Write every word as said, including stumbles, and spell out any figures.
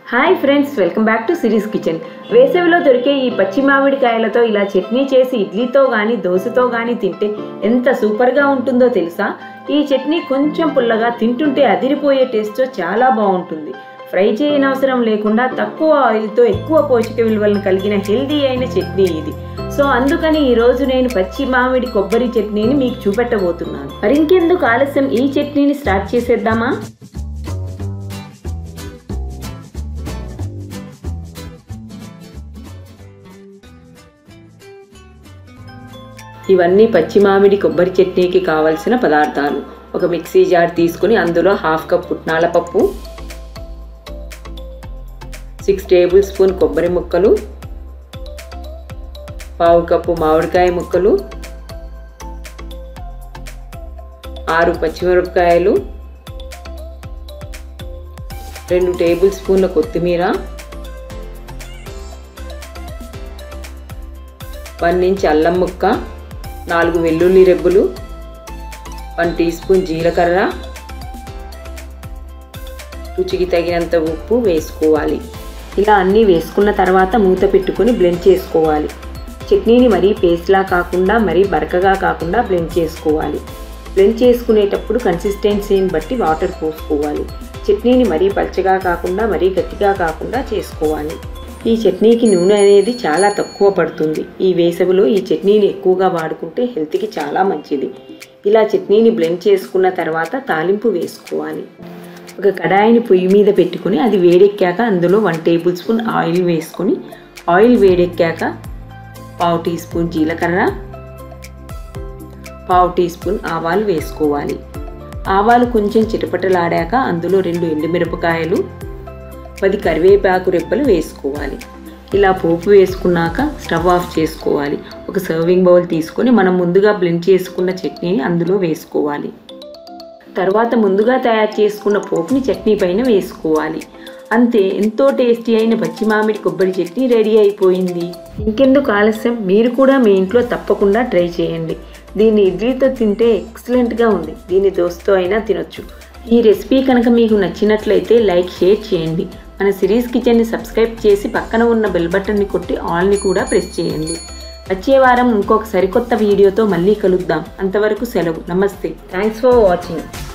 Hi friends, welcome back to Siri's kitchen. వేసవిలో దొరికే ఈ పచ్చి మామిడికాయలతో ఇలా చట్నీ చేసి ఇడ్లీతో కానీ దోశతో కానీ తింటే ఎంత సూపర్గా ఉంటుందో తెలుసా? ఈ చట్నీ కొంచెం పుల్లగా, తింటుంటే అదిరిపోయే టేస్ట్తో చాలా బాగుంటుంది. ఫ్రై చేయనవసరం లేకుండా తక్కువ ఆయిల్తో ఎక్కువ పోషక విలువలను కలిగిన హెల్దీ అయిన చట్నీ ఇది. సో అందుకని ఈరోజు నేను పచ్చి మామిడి కొబ్బరి చట్నీని మీకు చూపెట్టబోతున్నాను. మరి ఇంకెందుకు ఆలస్యం, ఈ చట్నీని స్టార్ట్ చేసేద్దామా? ఇవన్నీ పచ్చి మామిడి కొబ్బరి చట్నీకి కావలసిన పదార్థాలు. ఒక మిక్సీ జార్ తీసుకుని అందులో హాఫ్ కప్ పుట్నాల పప్పు, సిక్స్ టేబుల్ స్పూన్ కొబ్బరి ముక్కలు, పావు కప్పు మామిడికాయ ముక్కలు, ఆరు పచ్చిమిరపకాయలు, రెండు టేబుల్ స్పూన్ల కొత్తిమీర, వన్ ఇంచ్ అల్లం ముక్క, నాలుగు వెల్లుల్లి రెబ్బలు, వన్ టీ స్పూన్ జీలకర్ర, రుచికి తగినంత ఉప్పు వేసుకోవాలి. ఇలా అన్నీ వేసుకున్న తర్వాత మూత పెట్టుకొని బ్లెండ్ చేసుకోవాలి. చట్నీని మరీ పేస్ట్లా కాకుండా మరీ బరకగా కాకుండా బ్లెండ్ చేసుకోవాలి. బ్లెండ్ చేసుకునేటప్పుడు కన్సిస్టెన్సీని బట్టి వాటర్ పోసుకోవాలి. చట్నీని మరీ పల్చగా కాకుండా మరీ గట్టిగా కాకుండా చేసుకోవాలి. ఈ చట్నీకి నూనె అనేది చాలా తక్కువ పడుతుంది. ఈ వేసవిలో ఈ చట్నీని ఎక్కువగా వాడుకుంటే హెల్త్కి చాలా మంచిది. ఇలా చట్నీని బ్లెండ్ చేసుకున్న తర్వాత తాలింపు వేసుకోవాలి. ఒక కడాయిని పొయ్యి మీద పెట్టుకుని అది వేడెక్కాక అందులో వన్ టేబుల్ స్పూన్ ఆయిల్ వేసుకొని, ఆయిల్ వేడెక్కాక పావు టీ స్పూన్ జీలకర్ర, పావు టీ స్పూన్ ఆవాలు వేసుకోవాలి. ఆవాలు కొంచెం చిటపటలాడాక అందులో రెండు ఎండుమిరపకాయలు, పది కరివేపాకు రెప్పలు వేసుకోవాలి. ఇలా పోపు వేసుకున్నాక స్టవ్ ఆఫ్ చేసుకోవాలి. ఒక సర్వింగ్ బౌల్ తీసుకొని మనం ముందుగా బ్లెండ్ చేసుకున్న చట్నీని అందులో వేసుకోవాలి. తర్వాత ముందుగా తయారు చేసుకున్న పోపుని చట్నీ పైన వేసుకోవాలి. అంతే, ఎంతో టేస్టీ అయిన పచ్చి మామిడి కొబ్బరి చట్నీ రెడీ అయిపోయింది. ఇంకెందుకు ఆలస్యం, మీరు కూడా మీ ఇంట్లో తప్పకుండా ట్రై చేయండి. దీన్ని ఇడ్లీతో తింటే ఎక్సలెంట్గా ఉంది. దీన్ని దోశతో అయినా తినొచ్చు. ఈ రెసిపీ కనుక మీకు నచ్చినట్లయితే లైక్, షేర్ చేయండి. మన సిరీస్ కిచెన్ని సబ్స్క్రైబ్ చేసి పక్కన ఉన్న బెల్ బటన్ని కొట్టి ఆల్ని కూడా ప్రెస్ చేయండి. వచ్చే వారం ఇంకొక సరికొత్త వీడియోతో మళ్ళీ కలుద్దాం. అంతవరకు సెలవు. నమస్తే. Thanks for watching.